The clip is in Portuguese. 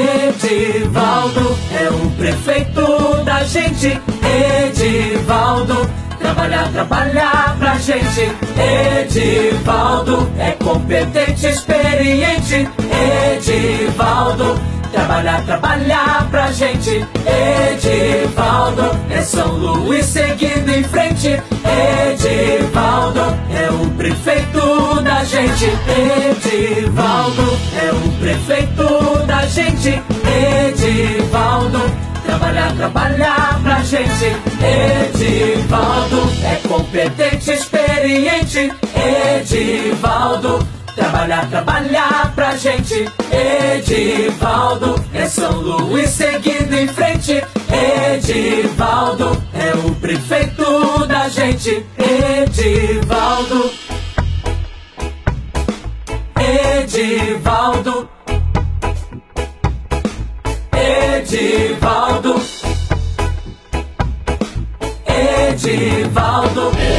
Edivaldo é o prefeito da gente. Edivaldo trabalhar pra gente. Edivaldo é competente, experiente. Edivaldo trabalhar pra gente. Edivaldo é São Luís seguindo em frente. Edivaldo é o prefeito da gente. Edivaldo é o prefeito da gente. Edivaldo trabalhar pra gente. Edivaldo é competente, experiente. Edivaldo trabalhar pra gente. Edivaldo é São Luís seguindo em frente. Edivaldo é o prefeito da gente. Edivaldo, Edivaldo, Edivaldo, Edivaldo.